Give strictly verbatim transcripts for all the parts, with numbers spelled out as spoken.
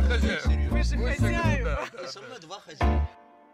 хозяин. Вы же хозяева. И со мной два хозяина.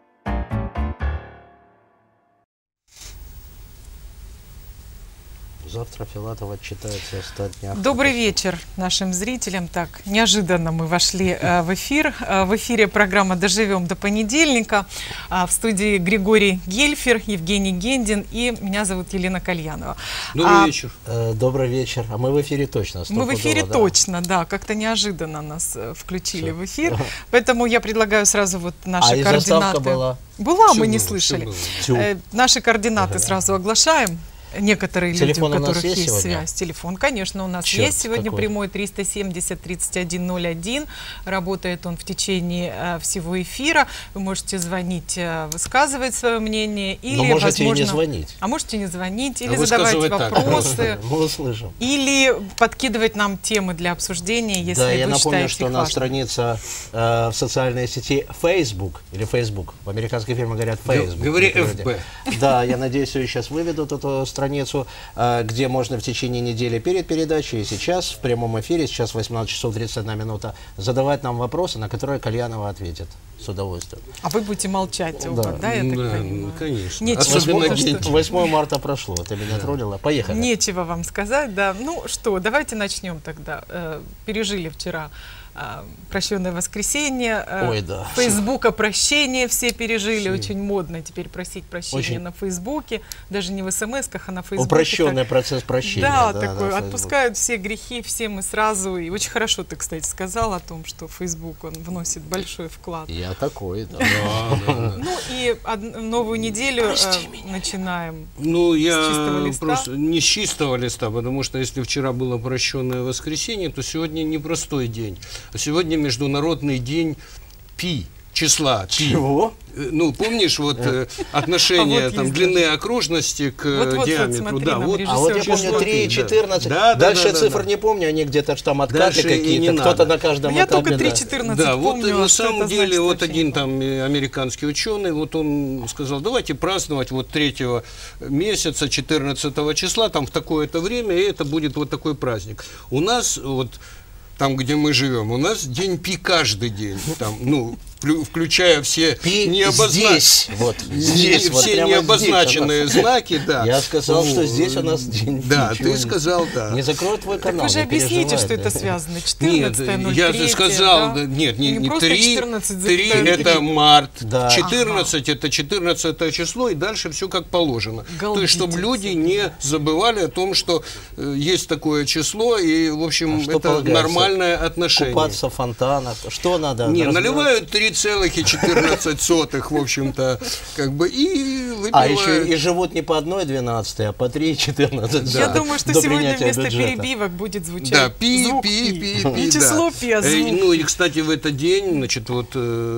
Завтра Филатов отчитается о ста днях. Добрый вечер нашим зрителям. Так, неожиданно мы вошли э, в эфир. Э, в эфире программа «Доживем до понедельника». Э, в студии Григорий Гельфер, Евгений Гендин и меня зовут Елена Кальянова. Добрый а, вечер. Э, добрый вечер. А мы в эфире точно. Мы в эфире да? точно, да. Как-то неожиданно нас э, включили Все. в эфир. Поэтому я предлагаю сразу вот наши а координаты. И была? Была, все мы не было, слышали. Э, наши координаты ага. сразу оглашаем. Некоторые Телефон люди, у которых у нас есть, есть сегодня? связь. Телефон, конечно, у нас Черт, есть сегодня какой? прямой триста семьдесят тридцать один ноль один. Работает он в течение э, всего эфира. Вы можете звонить, э, высказывать свое мнение. Или, Но можете возможно, и не звонить. А можете не звонить, или а задавать вопросы. Так. Мы услышим. Или подкидывать нам темы для обсуждения, если да, вы я напомню, считаете что их у нас важными. страница э, в социальной сети Facebook, или Facebook, в американской фирме говорят Facebook. Говори эф бэ. Да, я надеюсь, ее сейчас выведут, эту страницу, э, где можно в течение недели перед передачей и сейчас в прямом эфире, сейчас восемнадцать часов тридцать одна минута, задавать нам вопросы, на которые Кальянова ответит с удовольствием. А вы будете молчать оба, да, да я так да, понимаю? конечно. Нечего, Особенно что- день. восьмое марта прошло, ты меня троллила. Поехали. Нечего вам сказать, да. Ну что, давайте начнем тогда. Э, пережили вчера э, прощенное воскресенье. Э, Ой, да. Фейсбука прощение все пережили. Все. Очень модно теперь просить прощения Очень. на Фейсбуке. Даже не в смс-ках, а на Фейсбуке. Упрощенный так. процесс прощения. Да, да, такой. да, Отпускают все грехи, все мы сразу. И очень хорошо ты, кстати, сказал о том, что Фейсбук, он вносит большой вклад. Я такой, да. Да, да, да. Ну и од- новую неделю э, Прости меня. начинаем. Ну, я чистого листа? просто не с чистого листа, потому что если вчера было прощенное воскресенье, то сегодня непростой день. А сегодня Международный день пи, числа пи. Чего? Э, Ну, помнишь, вот э, отношение А вот там есть длины даже. окружности к Вот, вот, вот, диаметру. смотри, да, нам вот. режиссер А вот я число помню три, да. четырнадцать. Да, да, Дальше да, да, цифр да. не помню, они где-то ж там откаты Дальше и какие-то, не кто-то надо. на каждом Я этапе. только да. три четырнадцать Да, вот помню. на а что самом это деле значит, вот вообще не один помню. там э, американский ученый, вот он сказал, давайте праздновать вот третьего месяца, четырнадцатого числа, там в такое-то время, и это будет вот такой праздник. У нас вот там, где мы живем, у нас день пи каждый день, там, ну, вклю- включая все Пи необозна- здесь, вот здесь, не- вот все прямо необозначенные здесь у нас. знаки, да. Я сказал, что Ну, здесь у нас день пи. Да, Чего ты не- сказал, да. Не закроют твой Так канал. вы же не объясните, переживай, что да. это связано. Нет, четырнадцатое, ноль я три, сказал, да? да, нет, не, Не не просто три, четырнадцать три запятая это три. март, Да. четырнадцать это четырнадцатое число, и дальше все как положено. То есть, чтобы Галдите люди не забывали о том, что э, есть такое число, и, в общем, А что это полагается? нормальное отношение. Купаться в фонтанах. Что надо? Не, Разбирать? наливают три целых четырнадцать сотых, в общем-то, как бы, и выпивают. А еще и живут не по одной двенадцатой, а по три четырнадцать. Я думаю, что до сегодня принятия вместо бюджета. перебивок будет звучать Да, пи, звук пи, пи, пи, Не да. число пи, а Э, звук. Ну и, кстати, в этот день, значит, вот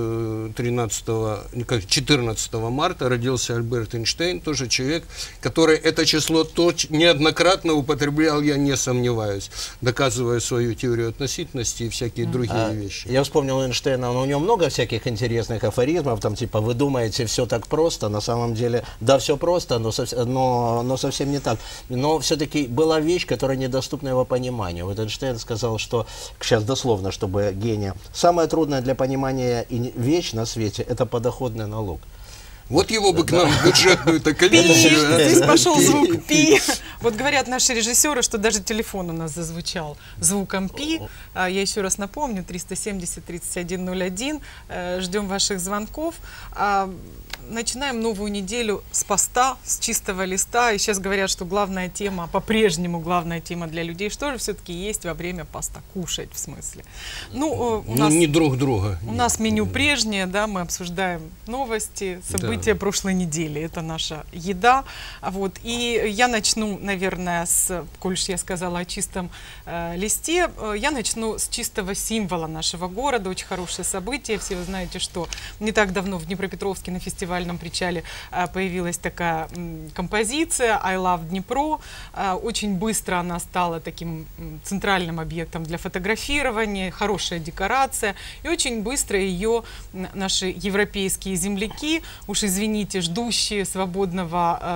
э, тринадцатого, не, как, четырнадцатого марта родился Альберт Эйнштейн, тоже человек, который это число точ, неоднократно употреблял, я не сомневаюсь, доказывая свою теорию относительности и всякие другие А, вещи. Я вспомнил Эйнштейна, но у него много всяких интересных афоризмов, там типа вы думаете все так просто, на самом деле, да, все просто, но, совс- но, но совсем не так. Но все-таки была вещь, которая недоступна его пониманию. Вот Эйнштейн сказал, что, сейчас дословно, чтобы гения, самое трудное для понимания и не- вещь на свете – это подоходный налог. Вот его бы к нам в бюджетную-то Пи, комиссию. а? здесь пошел Пи. звук пи. Вот говорят наши режиссеры, что даже телефон у нас зазвучал звуком пи. А я еще раз напомню, триста семьдесят тридцать один ноль один. Э, Ждем ваших звонков. А, Начинаем новую неделю с поста, с чистого листа. И сейчас говорят, что главная тема, по-прежнему главная тема для людей, что же все-таки есть во время поста? Кушать, в смысле. Ну, э, у Ну, нас... не друг друга. У нас меню прежнее, да, мы обсуждаем новости, события Да. прошлой недели. Это наша еда. Вот. И я начну, наверное, с, коль уж я сказала о чистом э, листе, э, я начну с чистого символа нашего города. Очень хорошее событие. Все вы знаете, что не так давно в Днепропетровске на фестивальном причале э, появилась такая м, композиция «I love Днепро». Э, очень быстро она стала таким м, центральным объектом для фотографирования, хорошая декорация. И очень быстро ее наши европейские земляки, уж извините, ждущие свободного э,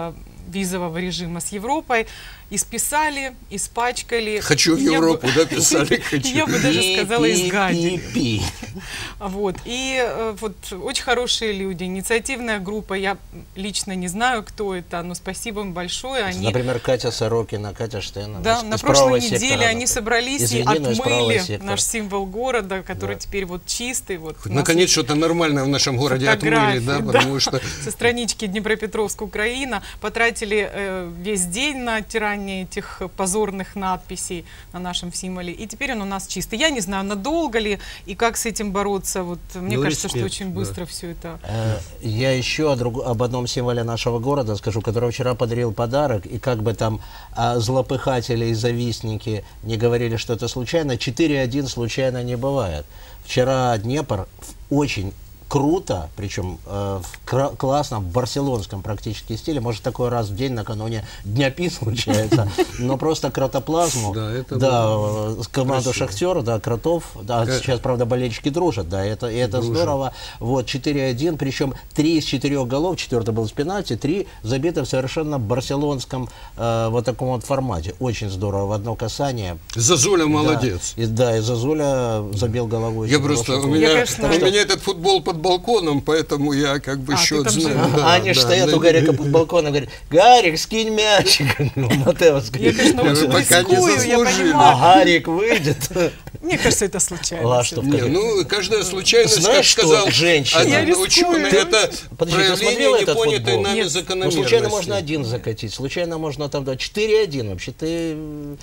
визового режима с Европой, исписали, испачкали. Хочу в Я Европу, бы- да, писали, хочу. Я бы даже сказала, Пи, пи, изгадили. пи, пи. Вот. И э, вот очень хорошие люди, инициативная группа, я лично не знаю, кто это, но спасибо им большое. Они, Например, Катя Сорокина, Катя Штейна. да, из- на из прошлой правого неделе сектора, они собрались Извини, и но из правого отмыли сектора. наш символ города, который Да. теперь вот чистый. Вот у нас Наконец что-то нормальное в нашем городе отмыли, да, фотографии, потому что... со странички Днепропетровск, Украина, потратили э, весь день на оттирание этих позорных надписей на нашем символе, и теперь он у нас чистый. Я не знаю, надолго ли и как с этим бороться. Вот мне Ну, кажется, что респект, очень да. быстро все это. Э, Я еще о друг- об одном символе нашего города скажу, который вчера подарил подарок, и как бы там а, злопыхатели и завистники не говорили, что это случайно, четыре один случайно не бывает. Вчера Днепр в очень круто, причем э, в кра- классном, в барселонском практически стиле, может такой раз в день накануне Дня Пи случается, но просто кротоплазму, Да, это да, было э, команду красиво. Шахтера, да, Кротов, да, Ка- сейчас, правда, болельщики дружат, да, это, и это Дружат. здорово. Вот, четыре один, причем три из четырех голов, четвертый был с пенальти, три забиты в совершенно барселонском э, вот таком вот формате. Очень здорово, в одно касание. Зазуля молодец. Да, и, да, и Зазуля забил головой. Я очень просто, хороший у гол. меня, Я, конечно, у меня этот футбол под балконом, поэтому я как бы А, ты счет там знаю. живешь. Да, Они ж да, стоят да. у Гарика под балконом и говорят: Гарик, скинь мячик. Матео Я, конечно, Вы очень пока не рискую, я заслужили. А понимаю. Гарик выйдет. Мне кажется, это случайно. Ла, всё. что в Не, Как- ну, каждая случайность, Знаешь, как что сказал женщина- один Я рискую. ученый, Ты- это Подожди, ты смотрела проявление этот непонятой футбол? нами Нет. Ну, закономерности. случайно можно один закатить, случайно можно там да, четыре один. Вообще ты м,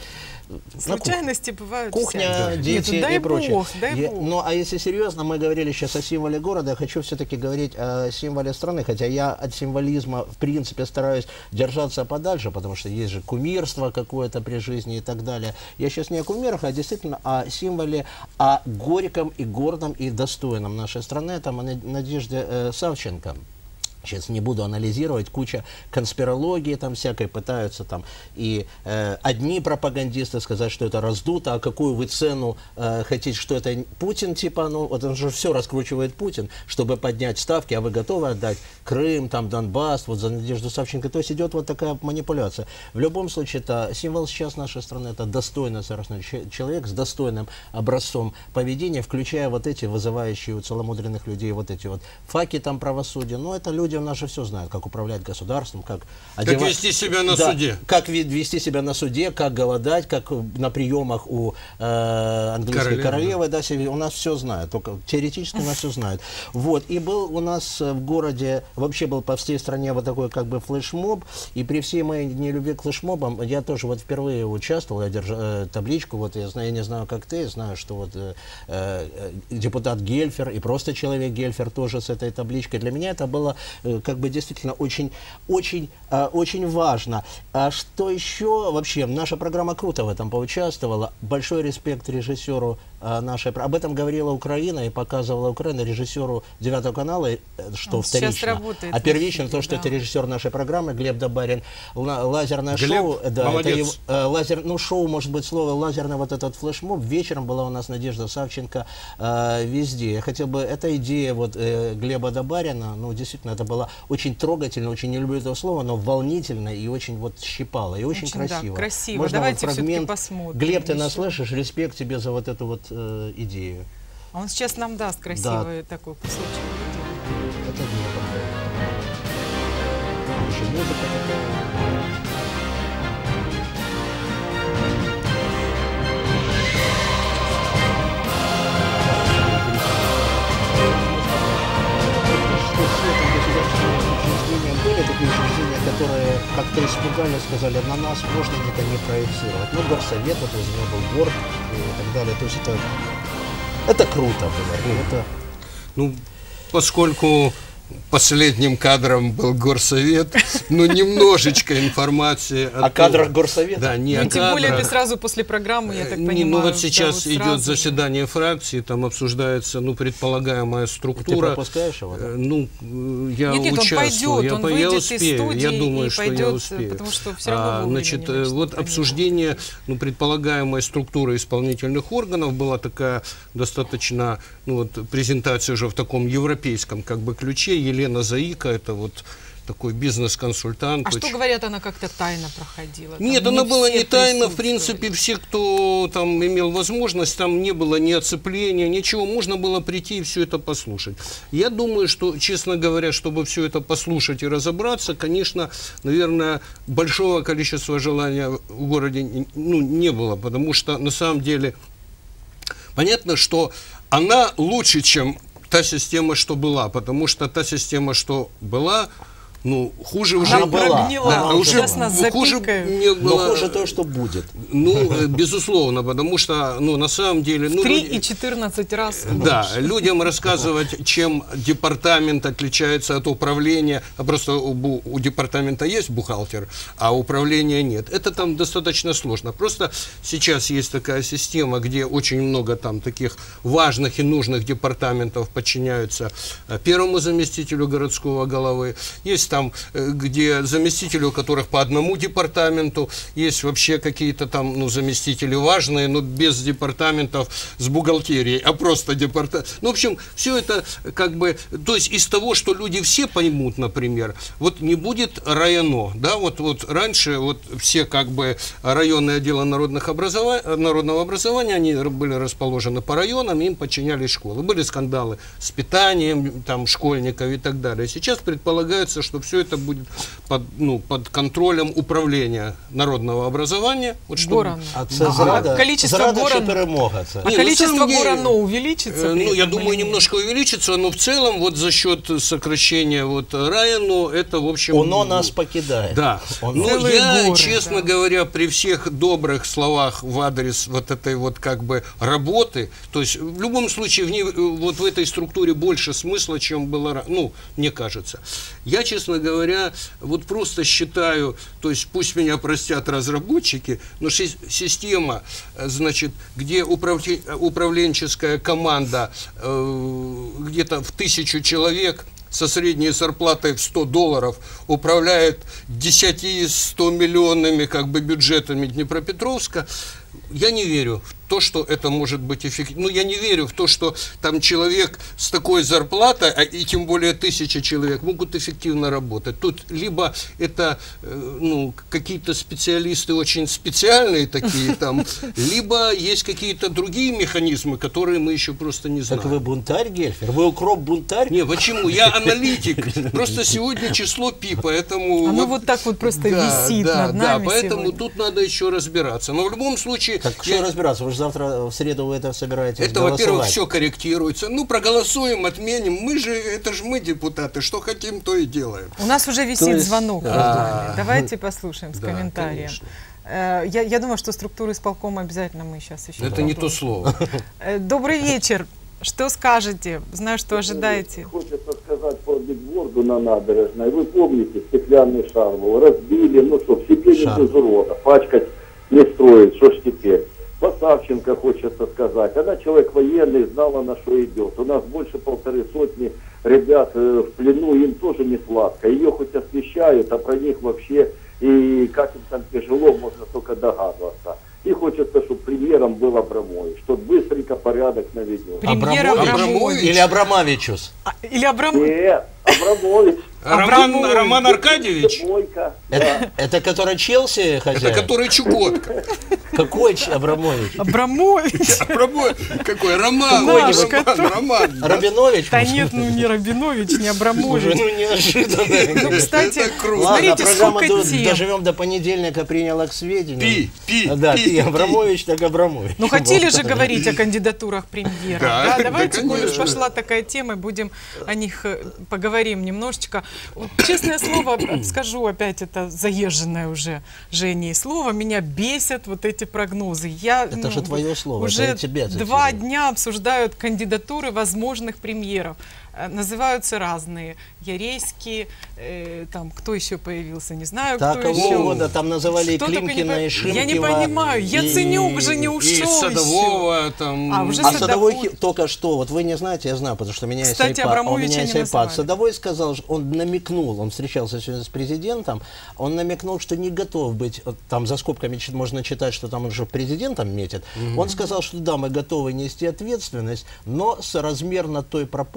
на кухне. Случайности бывают Кухня, всякие. дети Нет, ну, дай и прочее. бог, дай Я- бог. Ну, а если серьезно, мы говорили сейчас о символе города, я хочу все-таки говорить о символе страны, хотя я от символизма, в принципе, стараюсь держаться подальше, потому что есть же кумирство какое-то при жизни и так далее. Я сейчас не о кумирах, а действительно о символе, о горьком и гордом и достойном нашей страны, там о Над- Надежде э, Савченко. Сейчас не буду анализировать, куча конспирологии там всякой пытаются там и э, одни пропагандисты сказать, что это раздуто, а какую вы цену э, хотите, что это Путин типа, ну вот он же все раскручивает Путин, чтобы поднять ставки, а вы готовы отдать Крым, там Донбасс, вот за Надежду Савченко, то есть идет вот такая манипуляция. В любом случае, это символ сейчас нашей страны, это достойный совершенно че- человек с достойным образцом поведения, включая вот эти вызывающие у целомудренных людей вот эти вот факи там правосудия, но это люди у нас же все знают, как управлять государством, как, Как вести себя на Да, суде. как ви- вести себя на суде, как голодать, как э, на приемах у э, английской Королевы, королевы, да, себе- у нас все знают, только теоретически у нас все знают. Вот, и был у нас э, в городе, вообще был по всей стране вот такой как бы флешмоб, и при всей моей нелюбви к флешмобам, я тоже вот впервые участвовал, я держал э, табличку, вот я знаю, я не знаю, как ты, знаю, что вот э, э, депутат Гельфер и просто человек Гельфер тоже с этой табличкой. Для меня это было э, как бы действительно очень, очень, э, очень важно. А что еще вообще? Наша программа круто в этом поучаствовала. Большой респект режиссеру э, нашей. Об этом говорила Украина и показывала Украина режиссеру Девятого канала, э, что Он сейчас вторично. работает А в первично эфире, то, что да. это режиссер нашей программы Глеб Добарин. Ла- лазерное Глеб, шоу. Да, это молодец. его- э, лазер, ну, шоу, может быть, слово лазерный вот этот флешмоб. Вечером была у нас Надежда Савченко э, везде. Я хотел бы, эта идея вот э, Глеба Добарина, ну, действительно, это было очень трогательно, очень не люблю этого слова, но волнительно и очень вот щипало, и очень, Очень, да, красиво. красиво. Можно Давайте вот всё-таки фрагмент. посмотрим Глеб, ты еще. нас слышишь? Респект тебе за вот эту вот э, идею. А он сейчас нам даст красивый такой кусочек. Это Днепр. Еще музыка такая. Что все эти государственные учреждения были такие учреждения, которые как-то испугали, сказали, на нас можно это не проецировать. Ну, горсовет, вот из него был город и так далее. То есть это, это круто было. Это, Ну, поскольку последним кадром был горсовет, ну, немножечко информации. о том- кадрах горсовета. Да, не Ну, о тем более ты кадрах. сразу после программы, я так Не, понимаю. ну вот да, сейчас вот идет сразу. заседание фракции, там обсуждается, ну, предполагаемая Ты структура. пропускаешь его? Да? Э, Ну, э, я Нет, нет, он участвую, пойдет, я, он по- я выйдет из успею, студии я думаю, и что я пойдет, успею. потому что всё равно А, вовремя значит, не э, начнут вот они. обсуждение, ну, предполагаемой структуры исполнительных органов была такая достаточно, ну, вот, презентация уже в таком европейском, как бы, ключе. Елена Заика, это вот такой бизнес-консультант. А очень... что говорят, она как-то тайно проходила? Там Нет, она была все не тайна, в присутствовали. принципе, все, кто там имел возможность, там не было ни оцепления, ничего, можно было прийти и все это послушать. Я думаю, что, честно говоря, чтобы все это послушать и разобраться, конечно, наверное, большого количества желания в городе ну, не было, потому что, на самом деле, понятно, что она лучше, чем та система, что была, потому что та система, что была, ну, хуже уже... Она была. Прогнила. Да, Она уже Сейчас нас хуже запикают. не Но было. хуже то, что будет. Ну, э, безусловно, потому что, ну, на самом деле... Ну, Три люди- и четырнадцать раз. Да, людям рассказывать, чем департамент отличается от управления, а просто у, бу- у департамента есть бухгалтер, а управления нет. Это там достаточно сложно. Просто сейчас есть такая система, где очень много там таких важных и нужных департаментов подчиняются э, первому заместителю городского головы. Есть там, э, где заместители, у которых по одному департаменту, есть вообще какие-то там, ну, заместители важные, но без департаментов с бухгалтерией, а просто департамент. Ну, в общем, все это как бы, то есть из того, что люди все поймут, например, вот не будет районо, да, вот, вот раньше вот все как бы районные отделы народных образова... народного образования, они были расположены по районам, им подчинялись школы. Были скандалы с питанием там школьников и так далее. Сейчас предполагается, что все это будет под, ну, под контролем управления народного образования. Вот чтобы- Горано. А це А зрада, количество зрада горан- чи перемога це? А Не, на количество самом деле, горано увеличится? Э, при Ну, я этом думаю, или нет? немножко увеличится, но в целом вот за счет сокращения вот Райану это, в общем... Оно нас покидает. Да. Оно- Ну, Целые я, горы, честно да. говоря, при всех добрых словах в адрес вот этой вот как бы работы, то есть в любом случае в ней, э, вот в этой структуре больше смысла, чем было, ра- ну, мне кажется. Я, честно говоря, вот просто считаю, то есть пусть меня простят разработчики, но ши- система, э, значит, где управле- управленческая команда э, где-то в тысячу человек со средней зарплатой в сто долларов управляет десяти-ста миллионными как бы бюджетами Днепропетровска, я не верю в то, что это может быть эффективно. Ну, я не верю в то, что там человек с такой зарплатой, а и тем более тысяча человек, могут эффективно работать. Тут либо это э, ну, какие-то специалисты очень специальные такие там, либо есть какие-то другие механизмы, которые мы еще просто не знаем. Так вы бунтарь, Гельфер? Вы укроп-бунтарь? Не, почему? Я аналитик. Просто сегодня число пи, поэтому... Оно вот так вот просто висит да, над да, нами поэтому сегодня. тут надо еще разбираться. Но в любом случае... Так я- что разбираться? Вы же завтра в среду вы это собираетесь Это, во-первых, голосовать. все корректируется. Ну, проголосуем, отменим. Мы же, это же мы депутаты, что хотим, то и делаем. У нас уже висит есть, звонок. а, между нами. Давайте послушаем с да, комментарием. конечно. Э, Я, я думаю, что структуру исполкома обязательно мы сейчас еще... Это не то попробуем. слово. Э, Добрый вечер. Что скажете? Знаю, что ожидаете. Хочется сказать по бигборду на набережной. Вы помните, стеклянный шар был, разбили, ну что, в себе не Шар. без урода, пачкать не строить, что ж теперь. По Савченко хочется сказать, она человек военный, знала, на что идет. У нас больше полторы сотни ребят э, в плену, им тоже не сладко. Ее хоть освещают, а про них вообще, и как им там тяжело, можно только догадываться. И хочется, чтобы премьером был Абрамович, что быстренько порядок наведет. Премьер Абрамович? Абрамович. Или Абрамовичус? А, Или Абрамович. Нет, Абрамович. Роман, Абрамович. Роман Аркадьевич, Бойко, да. Это, это который Челси это хозяин? который Чукотка. Какой Ч- Абрамович? Абрамович. Пробой- Какой? Роман, Наш, Роман, который- Роман. Рабинович? Да нет, ну не Рабинович, не Уже, Абрамович. ну неожиданно. Ну, кстати, Это круто. Ладно, смотрите, программа сколько до- тем. доживем до понедельника, приняла к сведению. Пи, пи, Да, пи, пи, пи. Абрамович, так Абрамович. Ну, хотели же говорить о кандидатурах премьера. Да, Да, да, давайте, коль уж конечно. пошла такая тема, будем о них э, поговорим немножечко. Вот, честное слово, скажу опять это заезженное уже Женей слово, меня бесят вот эти прогнозы. Я, Это ну, же твое слово, Уже это я тебя два цитирую. дня обсуждают кандидатуры возможных премьеров. Э, Называются разные. Ярейский, э, там, кто еще появился, не знаю, Так, кто кого еще. угодно, там называли и Кто только не Климкина, по- и Шимкина. Я не понимаю, Яценюк же не И ушел Садового там... А, уже А Садовой. Садовой хи- только что, вот вы не знаете, я знаю, потому что у меня Кстати, есть iPad, а у Абрамовича меня есть не iPad. называли. Садовой сказал, что он намекнул, он встречался сегодня с президентом, он намекнул, что не готов быть, вот там за скобками чит- можно читать, что там он уже президентом метит. Он сказал, что да, мы готовы нести ответственность, но соразмерно той пропорции, вот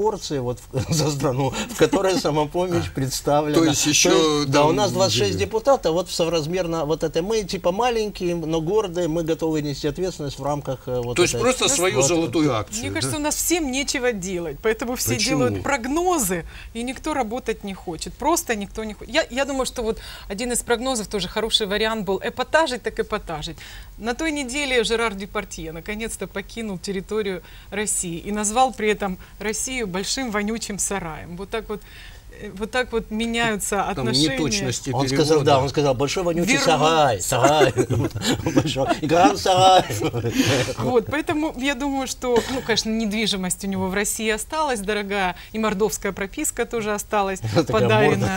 вот за страну, в которой самопомощь представлена. То есть еще... Да, у нас двадцать шесть депутатов, вот соразмерно вот это мы типа маленькие, но гордые, мы готовы нести ответственность в рамках вот То есть этой- просто свою вот- золотую акцию. Мне да? кажется, у нас всем нечего делать, поэтому все Почему? делают прогнозы, и никто работать не хочет. Просто никто не хочет. Я, я думаю, что вот один из прогнозов, тоже хороший вариант был, эпатажить так эпатажить. На той неделе Жерар Депардье наконец-то покинул территорию России и назвал при этом Россию большим вонючим сараем. Вот так вот, э, вот так вот меняются Там отношения. неточности Он перевода. сказал, да, он сказал, большой вонючий Верну- сарай, сарай, большой, Игорь сарай. Вот, поэтому я думаю, что, ну, конечно, недвижимость у него в России осталась дорогая, и мордовская прописка тоже осталась Такая подаренная.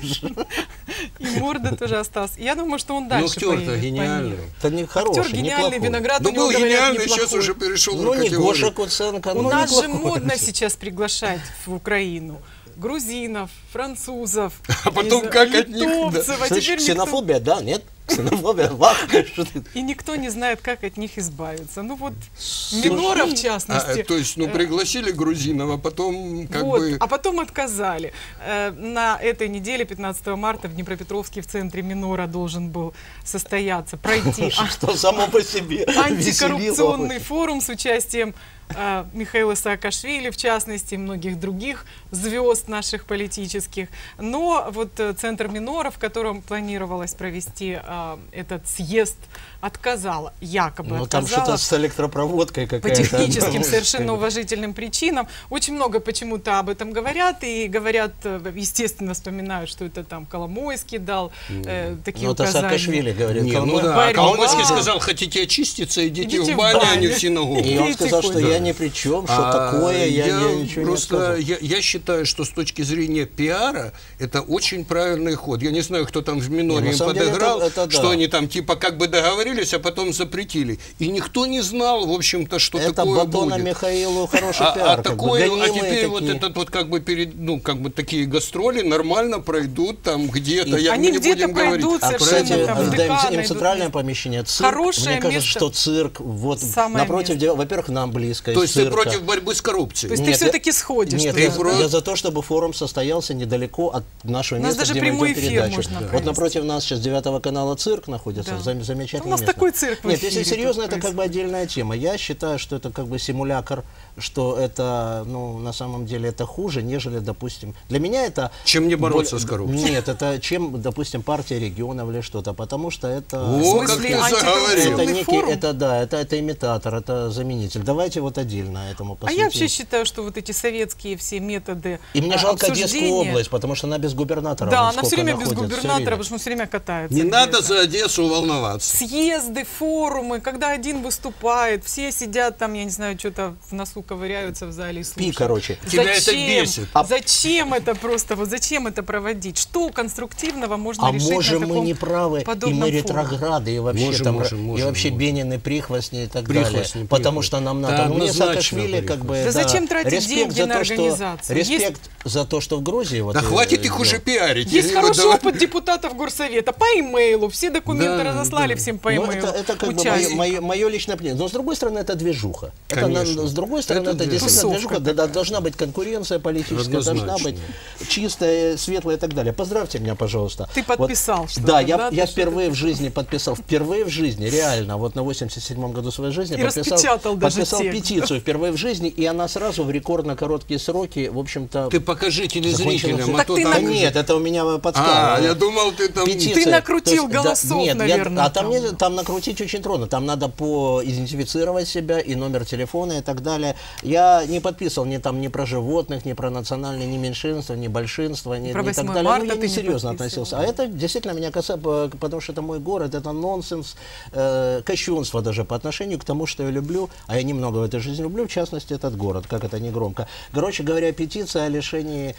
И морда тоже осталась. Я думаю, что он Ну, дальше актер-то поедет по гениальный. миру. Это не Актер хороший, гениальный, неплохой. виноград Ну, у него, был говорят, гениальный, сейчас неплохой. уже перешел Ну, на не Гоша категорию. Куценко, У ну, нас же неплохой. модно сейчас приглашать в Украину грузинов, французов, А потом не как знаю, от них, да. литовцев, а Слышь, теперь никто- ксенофобия, да, нет? Ксенофобия, вах, что ты... и никто не знает, как от них избавиться. Ну вот, Минора, в А, частности. то есть, ну, э, пригласили грузинов, а потом как вот, бы... а потом отказали. Э, На этой неделе, пятнадцатого марта, в Днепропетровске в центре Минора должен был состояться, пройти а- Что само по себе антикоррупционный веселило. форум с участием э, Михаила Саакашвили, в частности, и многих других звезд наших политических. Но вот э, центр Минора, в котором планировалось провести э, этот съезд, отказала, якобы Ну, там отказала. что-то с электропроводкой По какая-то. техническим ну, совершенно как бы. уважительным причинам. Очень много почему-то об этом говорят, и говорят, э, естественно, вспоминают, что это там Коломойский дал э, такие Ну, это указания. Саакашвили говорит. Не, ну Коломой- да, а Борьба. Коломойский сказал, хотите очиститься, идите, Идите в в баню, а не баню. в синагогу. И он Идите сказал, что хоть. я ни при чем, что А, такое, я, я я ничего просто, не сказал. я, я считаю, что с точки зрения пиара это очень правильный ход. Я не знаю, кто там в миноре Не, на им самом деле подыграл, это- это да. что они там типа как бы договорились, а потом запретили. И никто не знал, в общем-то, что Это такое Батона будет. Михаилу хороший А, пиар. а как бы, такое, а гонимые теперь вот такие. этот вот как бы перед, ну как бы такие гастроли нормально пройдут там где-то. Я, Они мы не где-то будем говорить. пройдут А, совершенно кстати, там да, им, вдыха, им найдут центральное место. помещение, цирк, Хорошее мне кажется, место. что цирк, вот Самое напротив, место. дела- во-первых, нам близко То из есть ты цирка. против борьбы с коррупцией? То есть Нет, ты все-таки сходишь Нет, туда, я, да? я за то, чтобы форум состоялся недалеко от нашего У нас места, даже где мы прямой идем эфир передачу. можно Вот провести. напротив нас сейчас девятого канала цирк находится, Да. зам- замечательное У нас место. такой цирк в Нет, эфире если серьезно, тут это как бы отдельная тема. Я считаю, что это как бы симулятор, что это, ну, на самом деле это хуже, нежели, допустим, для меня это... Чем не бороться более- с коррупцией? Нет, это чем, допустим, партия регионов или что-то, потому что это... О, В как смысле, ты антикоррупционный заговорил. Это некий, форум? это да, это, это имитатор, это заменитель. Давайте вот отдельно этому А посвятим. я вообще считаю, что вот эти советские все методы И мне а, жалко Одесскую обсуждения- область, потому что она без губернатора. Да, вон она все сколько время без находится, всё губернатора, время. потому что он все время катается. Не где-то. надо за Одессу волноваться. Съезды, форумы, когда один выступает, все сидят там, я не знаю, что-то в носу ковыряются в зале и слушают. Пи, короче. Тебя это Зачем? бесит. А- Зачем это просто, вот зачем это проводить? Что конструктивного можно А решить на можем мы таком не правы, и подобном мы форуме? ретрограды, и вообще, Можем, там, можем, и можем, вообще можем. бенины, прихвостни и так Прихвостни, далее. Потому прихвостни. что нам Да, надо. Ну, мне однозначно Саакашвили как бы... Да зачем тратить респект деньги за на то, что- организацию? Респект за то, что в Грузии... Вот, Да э, хватит их ну, уже пиарить. Есть Или вот хороший давай- опыт депутатов Горсовета по имейлу, все документы Да, разослали да. всем по Ну, имейлу. это, это как бы участникам. мое, мое личное мнение. Но с другой стороны, это движуха. Это на- Конечно. с другой стороны, Это это, действительно тусовка движуха. Да, да, должна быть конкуренция политическая, должна Однозначно. быть чистая, светлая и так далее. Поздравьте меня, пожалуйста. Ты Вот, подписал что-то, Да, я, да, я ты впервые в жизни подписал, впервые в жизни, реально, вот на восемьдесят седьмом году своей жизни И подписал, распечатал даже подписал текст. петицию впервые в жизни, и она сразу в рекордно короткие сроки, в общем-то... Ты покажи телезрителям, закончилась. а Так то ты там... Да на- нет, это у меня А, подсказка. я думал, ты там... Петиция. Ты накрутил То есть, да, голосов, нет, я- наверное, а там, там. не- там накрутить очень трудно. Там надо поидентифицировать себя и номер телефона и так далее. Я не подписывал ни там ни про животных, ни про национальные, ни меньшинства, ни большинства, ни, Про ни так восьмое далее. марта Ну, я ты не не серьезно подписывал. относился. А это действительно меня касается, потому что это мой город, это нонсенс, э, кощунство даже по отношению к тому, что я люблю, а я немного в этой жизни люблю, в частности, этот город, как это не громко. Короче говоря, петиция о лишении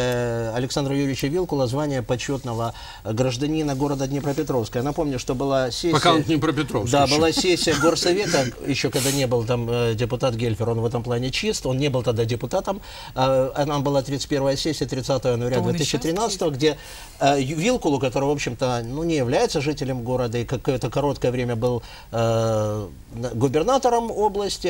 э, Александра Юрьевича Вилкула звания почетного гражданина города Днепропетровска. Я напомню, что была сессия... Пока он не Днепропетровск Да, еще. была сессия горсовета, еще когда не был там э, депутат Гельфер, он в этом плане чист, он не был тогда депутатом. Э, она была тридцать первая сессия тридцатого января То он и две тысячи тринадцатого, где э, Вилкулу, который, в общем-то, ну, не является жителем города и какое-то короткое время был э, губернатором области, а в это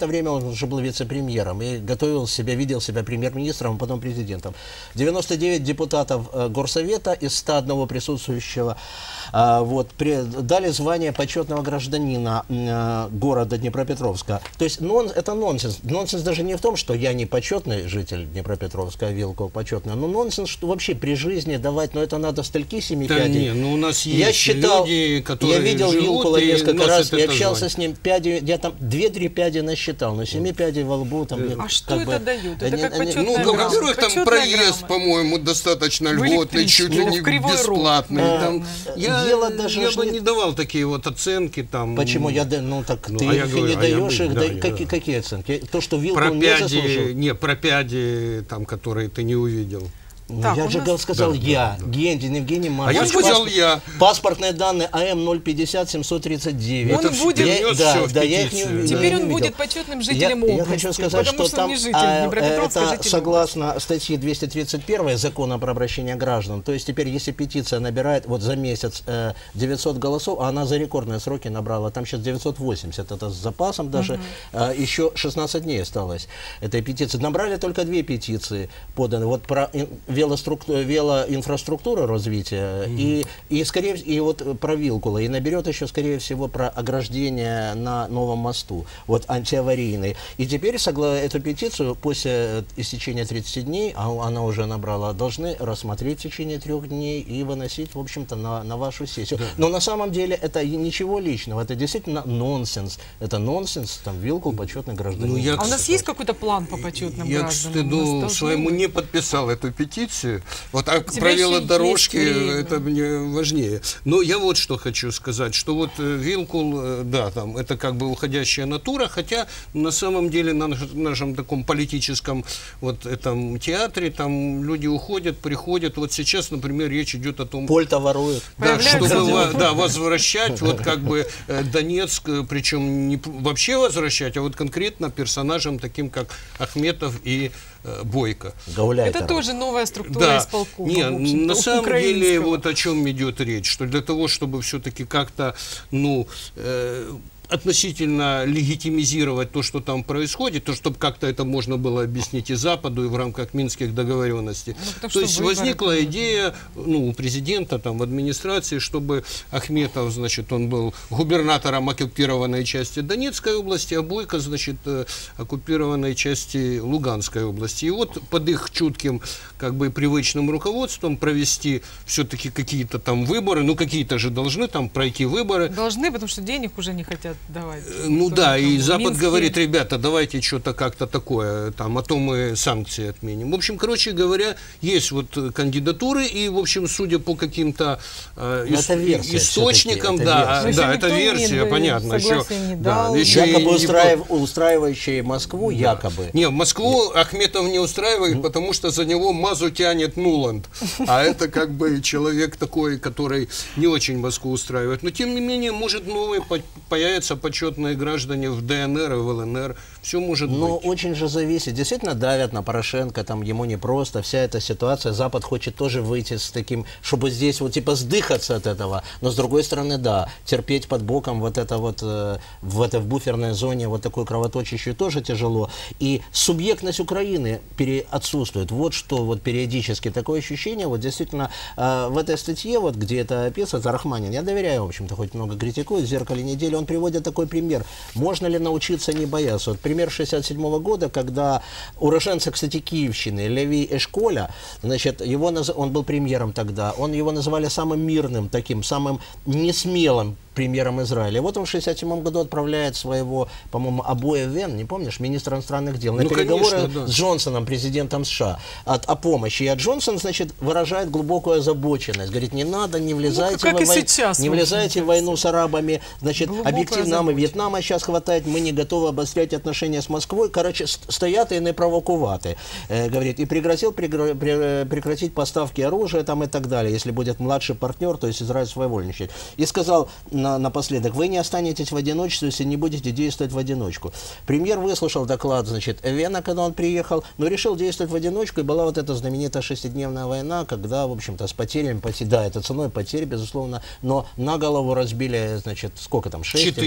это время он уже был вице-премьером и готовил себя, видел себя премьер-министром, а потом президентом. девяносто девять депутатов э, Горсовета из ста одного присутствующего э, вот, при, дали звание почетного гражданина э, города Днепропетровска. То есть нон, это нонсенс. Нонсенс даже не в том, что я не почетный житель Днепропетровска, а Вилкул почетный, но нонсенс, что вообще при жизни давать, но это надо стольки семи Да пядей. не, ну у нас есть Я считал, люди, которые я видел живут Вилкула и несколько носят раз, я это общался звание. с ним, пяди, я там две-три пяди насчитал, но семи пядей во лбу там... А как что бы, это дает? Это они- как они- почетная Ну, грамота. во-первых, там Почетная проезд, грамота. по-моему, достаточно В льготный, чуть ли электричке, не в Кривой Рог. бесплатный. Э, Там, я дело даже я ж бы не- не давал такие вот оценки. Там, Почему? Я, да- ну так Ну, ты а я их и говорю, не а я даешь бы- их, да, да, я- какие, какие оценки? То, что Вилкул про не пяди, заслужил. не, про пяди, там, которые ты не увидел. Ну, Так, я у же нас- сказал Да, я, да, да. Генди, Евгений А Маркович. я сказал Паспорт- я. Паспортные данные АМ ноль пятьдесят семьсот тридцать девять. Он Это будет- Я- внес да, всё в да, я их не петицию. увидел, Теперь я он не будет видел. почетным жителем я, области, я хочу сказать, потому что, что там он не житель а, Днепропетровска, это житель согласно статье двести тридцать один закона про обращение граждан. То есть теперь, если петиция набирает вот за месяц э, девятьсот голосов, а она за рекордные сроки набрала, там сейчас девятьсот восемьдесят, это с запасом даже, э, еще шестнадцать дней осталось этой петиции. Набрали только две петиции поданы. Вот про ин- велострукту- велоинфраструктуру развития и, и, скорее вс- и вот про Вилкула. И наберет еще, скорее всего, про ограждение на новом мосту, вот антиаварийный. И теперь согла- эту петицию после истечения тридцати дней, а она уже набрала, должны рассмотреть в течение трех дней и выносить, в общем-то, на, на вашу сессию. Но на самом деле это и ничего личного, это действительно нонсенс. Это нонсенс, там, Вилкул, почетный гражданин. Ну, я, А у нас есть какой-то план по почетным Я, к гражданам? У нас стыду должны своему, быть. не подписал эту петицию. Вот, а тебя про еще велодорожки есть время. это мне важнее. Но я вот что хочу сказать, что вот э, Вилкул, э, да, там, это как бы уходящая натура, хотя на самом деле на наш- нашем таком политическом вот этом театре там люди уходят, приходят. Вот сейчас, например, речь идет о том, Польта ворует. да, Появляются чтобы дела. во- да, возвращать вот как бы э, Донецк, э, причем не п- вообще возвращать, а вот конкретно персонажам таким, как Ахметов и э, Бойко. Гауляйтер. Это тоже новая структура Да, исполкома, не, в общем-то, на самом деле украинского. вот о чем идет речь, что для того, чтобы все-таки как-то, ну, э, относительно легитимизировать то, что там происходит, то, чтобы как-то это можно было объяснить и Западу, и в рамках минских договоренностей. Ну, потому то что есть выборы возникла тоже. идея, ну, у президента, там, в администрации, чтобы Ахметов, значит, он был губернатором оккупированной части Донецкой области, а Бойко, значит, э, оккупированной части Луганской области. И вот под их чутким, как бы, привычным руководством провести все-таки какие-то там выборы, ну, какие-то же должны там пройти выборы. Должны, потому что денег уже не хотят давать. Э, Ну Кто да, там, и Запад Минские. говорит, ребята, давайте что-то как-то такое, там, а то мы санкции отменим. В общем, короче говоря, есть вот э, кандидатуры, и, в общем, судя по каким-то э, Но ис- это версия источникам, всё-таки, это да, версия. да, Но это еще никто версия, не- понятно. Еще, согласия не да, дал. еще и Якобы не устраив- устраивающие Москву, якобы. Не, Москву Ахметов не устраивает, потому что за него мазу тянет Нуланд. А это как бы человек такой, который не очень Москву устраивает. Но тем не менее, может, новые по- появятся почетные граждане в ДНР и в ЛНР. Все может Но быть. очень же зависит. Действительно давят на Порошенко, там ему непросто. Вся эта ситуация. Запад хочет тоже выйти с таким, чтобы здесь вот типа сдыхаться от этого. Но с другой стороны, да, терпеть под боком вот это вот э, в этой в буферной зоне вот такую кровоточащую тоже тяжело. И субъектность Украины пере, отсутствует. Вот что вот периодически такое ощущение. Вот действительно э, в этой статье, вот где это описывается, Рахманин, я доверяю, в общем-то, хоть много критикует, в «Зеркале недели», он приводит такой пример. Можно ли научиться не бояться? Вот пример шестьдесят седьмого года, когда уроженцы, кстати, Киевщины, Левий Эшколя, значит, его, наз- он был премьером тогда, он его называли самым мирным, таким, самым несмелым премьером Израиля. И вот он в шестьдесят седьмом году отправляет своего, по-моему, Абоя Вен, не помнишь, министра иностранных дел, на Ну, переговоры конечно, да. с Джонсоном, президентом США, от, о помощи. И а Джонсон, значит, выражает глубокую озабоченность. Говорит, не надо, не влезайте, как во и вой- сейчас, не в влезайте в общем-то. войну с арабами. Значит, Глубокая объективно нам и озабоченность. Вьетнама сейчас хватает, мы не готовы обострять отношения с Москвой. Короче, ст- стоят и не провокувати. Э, говорит, и пригрозил прегра- пре- прекратить поставки оружия там и так далее, если будет младший партнер, то есть Израиль своевольничает. И сказал на, напоследок, вы не останетесь в одиночестве, если не будете действовать в одиночку. Премьер выслушал доклад, значит, Эвена, когда он приехал, но решил действовать в одиночку, и была вот эта знаменитая шестидневная война, когда, в общем-то, с потерями, поте- да, это ценой потерь, безусловно, но на голову разбили, значит, сколько там, шесть или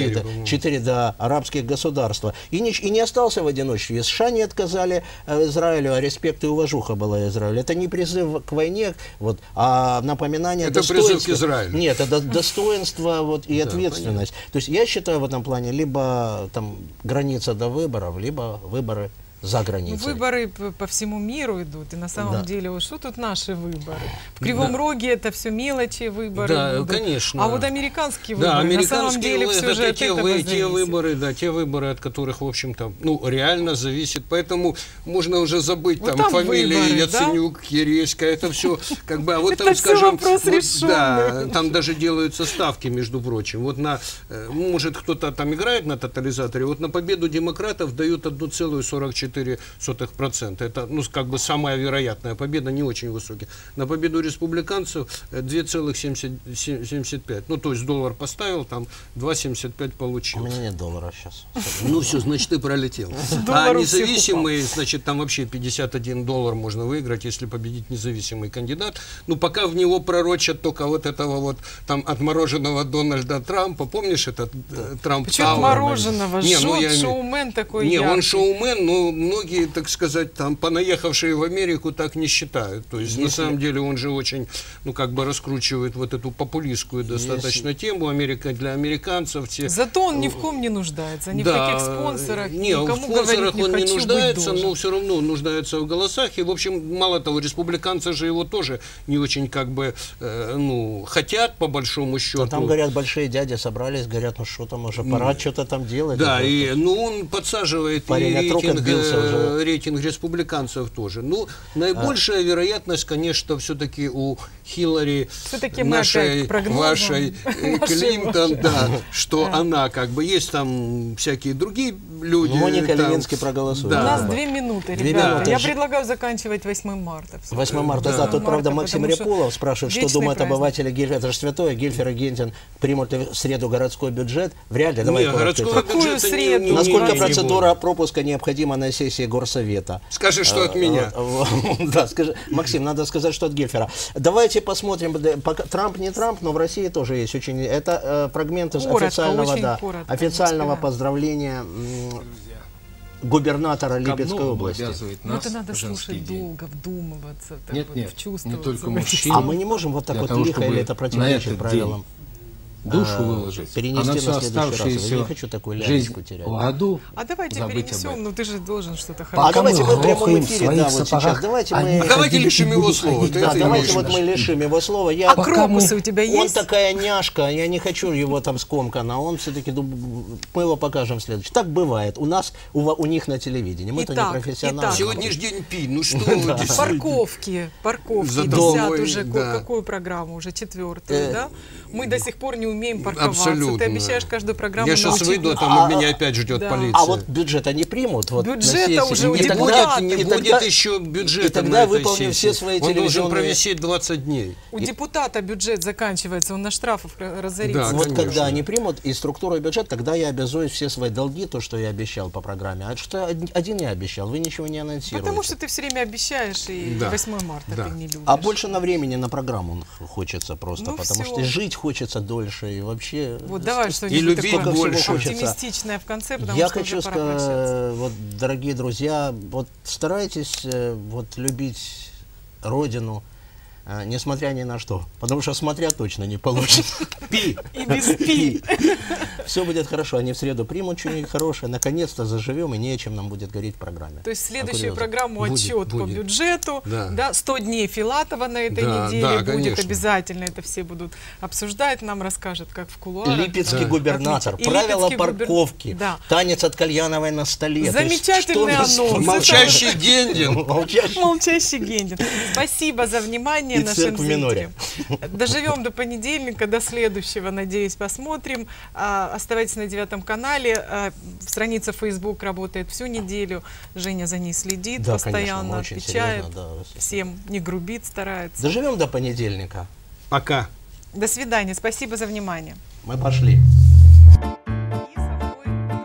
какие-то по-моему. четыре да, арабских государства. И не, и не остался в одиночестве. И США не отказали э, Израилю, а респект и уважуха была Израилю. Это не призыв к войне, вот, а напоминание Это достоинства. призыв к Израилю. Нет, это достоинство вот, и ответственность. То есть я считаю в этом плане либо там граница до выборов, либо выборы за Ну, границей. выборы п- по всему миру идут, и на самом Да. деле, вот что тут наши выборы? В Кривом Роге это все мелочи выборы Да, будут. конечно. А вот американские выборы, Да, на самом американские деле, вы- все это же от те, этого вы- те зависит. выборы, да, те выборы, от которых, в общем-то, ну, реально зависит. Поэтому можно уже забыть Вот там, там фамилии выборы, Яценюк, Ереська, это все как бы, а вот Это там, всё скажем, вопрос вот, решённый. да, там даже делаются ставки, между прочим. Вот на, э, может, кто-то там играет на тотализаторе, вот на победу демократов дают одна целая сорок четыре сотых процента. Это, ну, как бы самая вероятная победа, не очень высокая. На победу республиканцев э, две целых семьдесят пять. Ну, то есть доллар поставил, там два целых семьдесят пять У получил. меня нет доллара сейчас. Ну все, значит, ты пролетел. А Доллар у всех независимый, значит, там вообще пятьдесят один доллар можно выиграть, если победить независимый кандидат. Ну, пока в него пророчат только вот этого вот там отмороженного Дональда Трампа. Помнишь этот э, Трамп Почему Тауэр? отмороженного? Не, ну, Жжет, я имею- шоумен такой Не, он яркий. шоумен, но многие, так сказать, там, понаехавшие в Америку так не считают. То есть, на самом деле, он же очень, ну, как бы раскручивает вот эту популистскую достаточно тему. Америка для американцев. Те, Зато он ни в ком не нуждается, ни в каких спонсорах, не, в никому спонсорах говорить не он не хочу, быть нуждается, должен. но все равно нуждается в голосах. И, в общем, мало того, республиканцы же его тоже не очень, как бы, э, ну, хотят, по большому счету. А там, говорят, большие дяди собрались, говорят, ну что там уже, пора что-то там делать. Да, Это и, ну, он подсаживает Парень и от рук рейтинг, отбился э, уже. рейтинг республиканцев тоже. Ну, наибольшая вероятность, конечно, все-таки у Хиллари, Всё-таки мы нашей, опять к прогнозам. вашей э, Нашей, Клинтон, вашей. да, что она, как бы, есть там всякие другие люди. Моника там, Левинский проголосует. У да. нас две минуты, Две ребята. минуты. Я Ж- предлагаю заканчивать восьмое марта. всё-таки. восьмое марта, да, Да. тут, восьмое правда, марта, Максим потому что Репулов спрашивает, что вечный думают праздник. обыватели Гильфера. Это же святое, Гильфер и Гентин примут ли в среду городской бюджет. Вряд ли. Давай Не, коротко. городского Какую бюджета не- среду? не- Насколько не процедура будет. пропуска необходима на сессии Горсовета? Скажи, что от меня. Да, скажи, Максим, надо сказать, что от Гильфера. Давайте посмотрим, да, пока- Трамп не Трамп, но в России тоже есть очень... Это э, фрагменты с Коротко, официального, очень да, коротко, официального не успеваем. поздравления м, губернатора Липецкой области. обязывает Ну, нас это надо в женский слушать день. долго, вдумываться, так Нет, вот, нет, вчувствоваться не только в эти мужчин. А мы не можем вот так Для вот того, лихо, чтобы или это на противоречит этот правилам? Душу а, выложить, перенести а на на всю следующий раз. Я оставшуюся не хочу такую жизнь лялечку терять. в году А давайте забыть об перенесем, этом. ну ты же должен что-то А Пока хорошее. давайте мы мы в прямом грохаем в эфире, своих да, вот сапогах, сейчас. Давайте они мы... Давайте ходили лишим и его будут слова. ходить. Ты Да, это давайте имеешь вот в мы виду. лишим его слова. Я... А Пока крокусы мы- у тебя Он есть? такая няшка, я не хочу его там скомканно, он все-таки, мы его покажем следующий. Так бывает, у нас, у, во- у них на телевидении, мы-то не Итак, профессионалы. итак. Сегодня ж день пи, ну что вы действительно. Парковки, парковки За висят домой, уже, ко- да. какую программу уже, четвертую, Э, да? Мы до сих пор не умеем парковаться. Абсолютно. Ты обещаешь каждую программу Я сейчас научить выйду, а нас. там А, меня опять ждет да. полиция. А вот бюджет они примут? Вот, на Бюджета сессии? уже у И не тогда- депутатов. будет, не и будет тогда- еще бюджета и тогда на этой выполним сессии. все свои Он должен телевизионные- провисеть двадцать дней. У депутата бюджет заканчивается, он на штрафах ра- разорится. Да, Вот конечно. когда они примут и структуру и бюджет, тогда я обязуюсь все свои долги, то, что я обещал по программе. А что од- один я обещал, вы ничего не анонсируете. Потому что ты все время обещаешь, и Да. восьмое марта Да. ты не любишь. А больше на времени на программу хочется просто, Ну потому всё. что жить хочется дольше и вообще... Вот давай что-нибудь И любить такое больше. оптимистичное в конце, потому Я что хочу уже пора прощаться. сказать, вот, дорогие друзья, вот старайтесь э, вот любить родину, э, несмотря ни на что, потому что смотря точно не получится. Пи. И без пи. Все будет хорошо, они в среду примут что-нибудь хорошее, наконец-то заживем и не о чем нам будет говорить в программе. То есть следующую Курьезно. программу Будет, отчет по будет. бюджету, Да. да, сто дней Филатова на этой Да, неделе да, будет конечно. обязательно, это все будут обсуждать, нам расскажут, как в кулуарах. Липецкий Да. губернатор, Отлично. И правила Липецкий губер- парковки, Да. танец от Кальяновой на столе. То есть, Замечательный что нас- анонс. Молчащий Гендин. Молчащий. Молчащий Гендин. Спасибо за внимание И нашим цирк в миноре. зрителям. Доживем до понедельника, до следующего, надеюсь, посмотрим. А, Оставайтесь на девятом канале. А, Страница Facebook работает всю неделю. Женя за ней следит, Да, постоянно конечно, мы очень отвечает. серьезно, да. Всем не грубит, старается. Доживем до понедельника. Пока. До свидания. Спасибо за внимание. Мы пошли. И со мной два,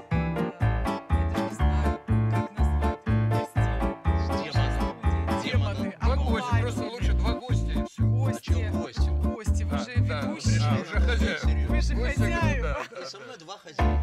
э, я даже не знаю, как назвать, гостей. Демоны. Акварии. Просто лучше два гостя и все. Гости. Гости. Вы же ведущие. уже хозяин. Вы же хозяева. И со мной два хозяин.